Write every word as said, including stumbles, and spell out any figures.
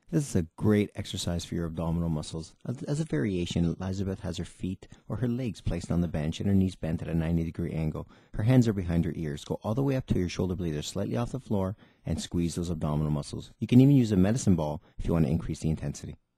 This is a great exercise for your abdominal muscles. As, as a variation, Elizabeth has her feet or her legs placed on the bench and her knees bent at a ninety degree angle. Her hands are behind her ears. Go all the way up to your shoulder blades are slightly off the floor and squeeze those abdominal muscles. You can even use a medicine ball if you want to increase the intensity.